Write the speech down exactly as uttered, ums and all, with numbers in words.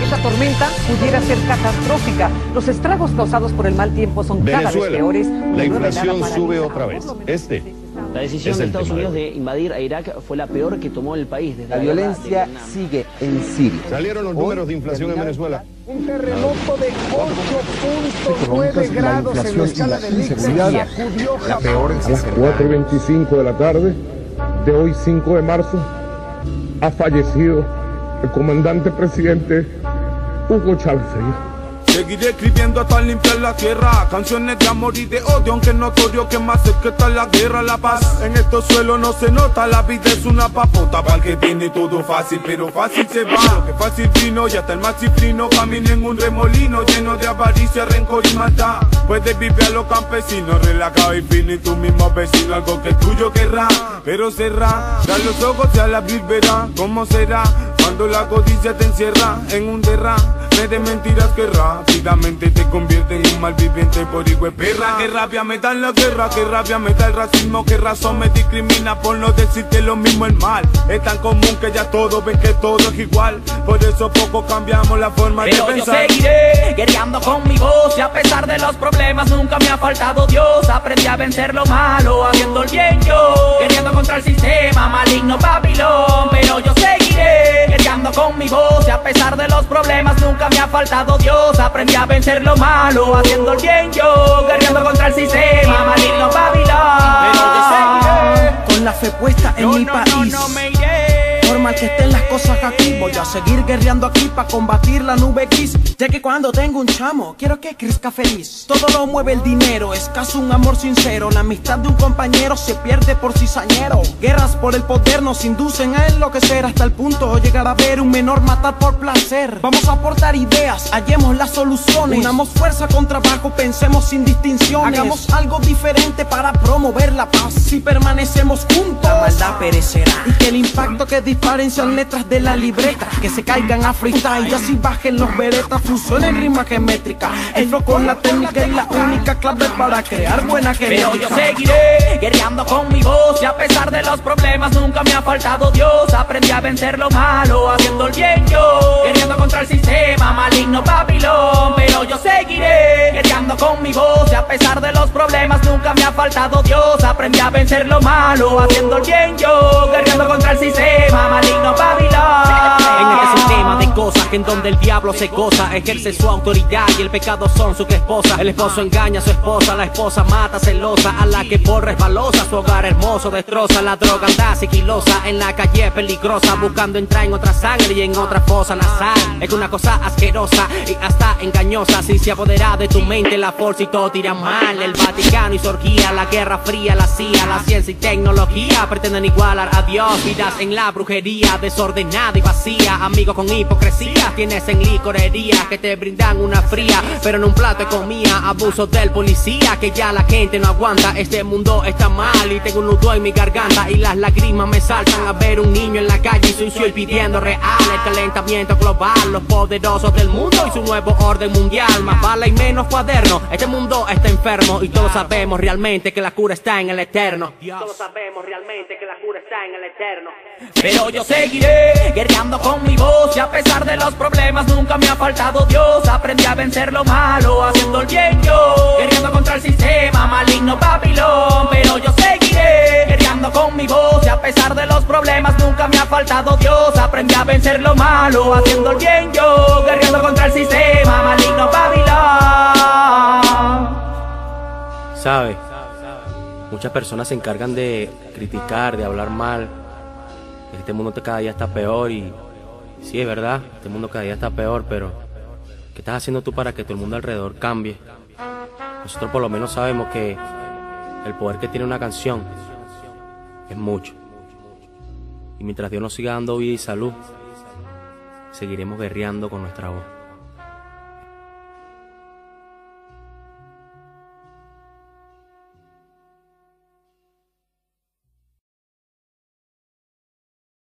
esta tormenta pudiera ser catastrófica. Los estragos causados por el mal tiempo son cada Venezuela, vez peores. la inflación sube otra vez. Este La decisión de Estados Unidos de invadir a Irak fue la peor que tomó el país desde la violencia sigue en Siria. Salieron los números de inflación en Venezuela. Un terremoto de ocho punto nueve grados en la escala de Richter sacudió Japón. A las cuatro y veinticinco de la tarde de hoy, cinco de marzo, ha fallecido el comandante presidente Hugo Chávez Frías. Seguiré escribiendo hasta limpiar la tierra, canciones de amor y de odio, aunque es notorio que más cerca está la guerra, la paz. En estos suelos no se nota, la vida es una papota, para el que tiene todo fácil, pero fácil se va. Lo que fácil vino y hasta el más cifrino camina en un remolino lleno de avaricia, rencor y maldad. Puedes vivir a los campesinos, relajado y fino, y tú mismo vecino, algo que tuyo querrá, pero cerrá, da los ojos y a la verá cómo será cuando la codicia te encierra en un derrame de mentiras que rápidamente te convierte en un malviviente por hijo de perra. Que rabia me da la guerra, que rabia me da el racismo, que razón me discrimina por no decir que lo mismo es mal. Es tan común que ya todos ven que todo es igual, por eso poco cambiamos la forma Pero de pensar. Pero yo seguiré guerreando con mi voz, y a pesar de los problemas nunca me ha faltado Dios. Aprendí a vencer lo malo, haciendo el bien yo, guerreando contra el sistema maligno Babilón. Pero yo seguiré guerreando con mi voz, y a pesar de los problemas nunca me ha faltado Dios. Aprendí a vencer lo malo, haciendo el bien yo, guerreando contra el sistema maligno Babilón. Pero yo seguiré con la fe puesta en no, mi no, país. No, no me iré. Normal que estén las cosas aquí, voy a seguir guerreando aquí para combatir la nube gris. Ya que cuando tengo un chamo, quiero que crezca feliz. Todo lo mueve el dinero, escaso un amor sincero. La amistad de un compañero se pierde por cizañero. Guerras por el poder nos inducen a enloquecer, hasta el punto de llegar a ver un menor matar por placer. Vamos a aportar ideas, hallemos las soluciones. Unamos fuerza con trabajo, pensemos sin distinciones. Hagamos algo diferente para promover la paz. Si permanecemos juntos, la maldad perecerá. Y que el impacto que disparen sean letras de la libreta, que se caigan a freestyle y así bajen los veretas. Fusión en rima geométrica, el flow con la técnica es la única clave para crear buena genética. Pero yo seguiré guerreando con mi voz, y a pesar de los problemas nunca me ha faltado Dios. Aprendí a vencer lo malo, haciendo el bien yo, guerreando contra el sistema maligno Babilón. Pero yo seguiré guerreando con mi voz, y a pesar de los problemas nunca me ha faltado Dios. Aprendí a vencer lo malo, haciendo el bien yo, guerreando contra el sistema maligno Babilón. En el sistema de cosas en donde el diablo se goza, ejerce su autoridad y el pecado son su esposa. El esposo engaña a su esposa, la esposa mata celosa a la que por resbalosa su hogar hermoso destroza. La droga anda sigilosa, en la calle es peligrosa, buscando entrar en otra sangre y en otra fosa nasal. Es una cosa asquerosa y hasta engañosa, si se apodera de tu mente la fuerza y todo tira mal. El Vaticano y su orgía, la Guerra Fría, la C I A, la ciencia y tecnología pretenden igualar a Dios. Vidas en la brujería, desordenada y vacía, amigos con hipocresía tienes en licorería que te brindan una fría, pero en un plato de comida. Abuso del policía que ya la gente no aguanta. Este mundo está mal y tengo un nudo en mi garganta y las lágrimas me saltan a ver un niño en la calle sucio y pidiendo real. El calentamiento global, los poderosos del mundo y su nuevo orden mundial. Más bala y menos cuaderno, este mundo está enfermo y todos sabemos realmente que la cura está en el eterno. Todos sabemos realmente que la cura está en el eterno. Pero yo seguiré guerreando con mi voz, y a pesar de los problemas nunca me ha faltado Dios. Aprendí a vencer lo malo, haciendo el bien yo, guerreando contra el sistema maligno Babilón. Pero yo seguiré guerreando con mi voz, y a pesar de los problemas nunca me ha faltado Dios. Aprendí a vencer lo malo, haciendo el bien yo, guerreando contra el sistema maligno Babilón. ¿Sabe? Muchas personas se encargan de criticar, de hablar mal. Este mundo cada día está peor y sí, es verdad, este mundo cada día está peor, pero ¿qué estás haciendo tú para que todo el mundo alrededor cambie? Nosotros por lo menos sabemos que el poder que tiene una canción es mucho. Y mientras Dios nos siga dando vida y salud, seguiremos guerreando con nuestra voz.